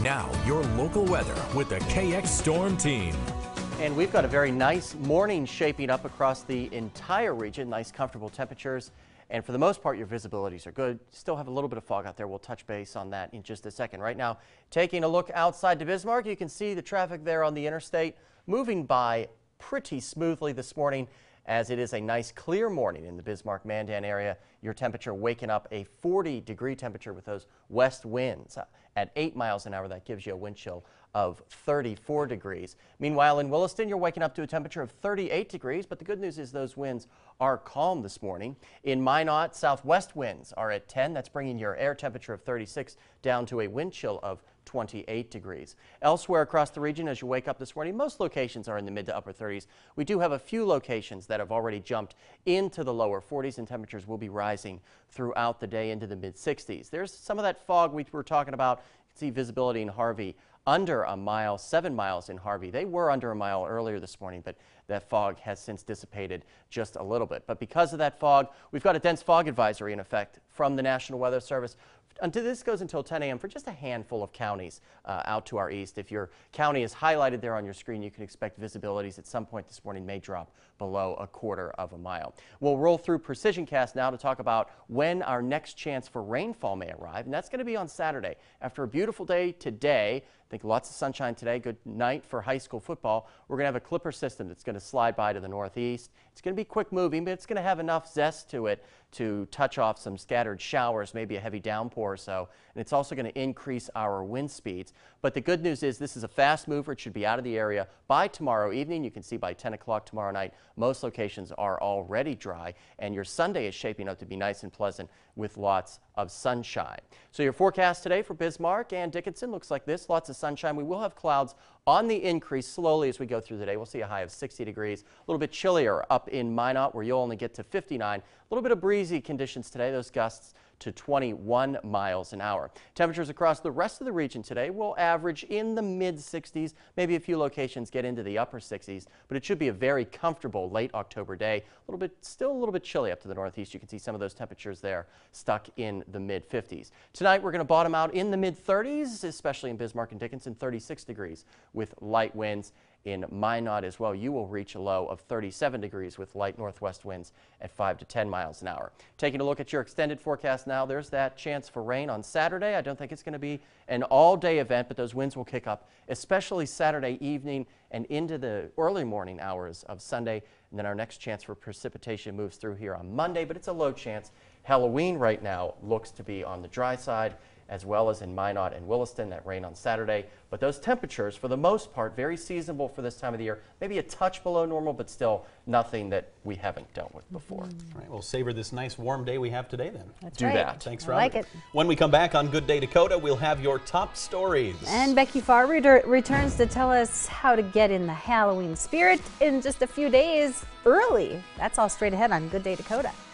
Now, your local weather with the KX Storm Team. And we've got a very nice morning shaping up across the entire region. Nice, comfortable temperatures. And for the most part, your visibilities are good. Still have a little bit of fog out there. We'll touch base on that in just a second. Right now, taking a look outside to Bismarck, you can see the traffic there on the interstate moving by pretty smoothly this morning, as it is a nice clear morning in the Bismarck-Mandan area. Your temperature waking up a 40-degree temperature with those west winds at 8 miles an hour. That gives you a wind chill of 34 degrees. Meanwhile, in Williston, you're waking up to a temperature of 38 degrees, but the good news is those winds are calm this morning. In Minot, southwest winds are at 10. That's bringing your air temperature of 36 down to a wind chill of 28 degrees. Elsewhere across the region, as you wake up this morning, most locations are in the mid to upper 30s. We do have a few locations that have already jumped into the lower 40s, and temperatures will be rising throughout the day into the mid 60s. There's some of that fog we were talking about. You can see visibility in Harvey under a mile, 7 miles in Harvey. They were under a mile earlier this morning, but that fog has since dissipated just a little bit. But because of that fog, we've got a dense fog advisory in effect from the National Weather Service. This goes until 10 a.m. for just a handful of counties out to our east. If your county is highlighted there on your screen, you can expect visibilities at some point this morning may drop below a quarter of a mile. We'll roll through PrecisionCast now to talk about when our next chance for rainfall may arrive, and that's going to be on Saturday. After a beautiful day today, I think lots of sunshine today, good night for high school football, we're going to have a clipper system that's going to slide by to the northeast. It's going to be quick moving, but it's going to have enough zest to it to touch off some scattered showers, maybe a heavy downpour or so, and it's also going to increase our wind speeds. But the good news is this is a fast mover. It should be out of the area by tomorrow evening. You can see by 10 o'clock tomorrow night, most locations are already dry, and your Sunday is shaping up to be nice and pleasant with lots of sunshine. So your forecast today for Bismarck and Dickinson looks like this. Lots of sunshine. We will have clouds on the increase slowly as we go through the day. We'll see a high of 60 degrees, a little bit chillier up in Minot where you'll only get to 59. A little bit of breezy conditions today, those gusts to 21 miles an hour. Temperatures across the rest of the region today will average in the mid 60s. Maybe a few locations get into the upper 60s, but it should be a very comfortable late October day. Still a little bit chilly up to the northeast. You can see some of those temperatures there stuck in the mid 50s. Tonight we're going to bottom out in the mid 30s, especially in Bismarck and Dickinson, 36 degrees with light winds. In Minot as well, you will reach a low of 37 degrees with light northwest winds at 5 to 10 miles an hour. Taking a look at your extended forecast now, there's that chance for rain on Saturday. I don't think it's going to be an all-day event, but those winds will kick up, especially Saturday evening and into the early morning hours of Sunday. And then our next chance for precipitation moves through here on Monday, but it's a low chance. Halloween right now looks to be on the dry side, as well as in Minot and Williston, that rain on Saturday. But those temperatures, for the most part, very seasonable for this time of the year. Maybe a touch below normal, but still nothing that we haven't dealt with before. All right, we'll savor this nice warm day we have today then. That's Do right. that. Thanks, I Robert. like it. When we come back on Good Day Dakota, we'll have your top stories. And Becky Farr returns to tell us how to get in the Halloween spirit in just a few days early. That's all straight ahead on Good Day Dakota.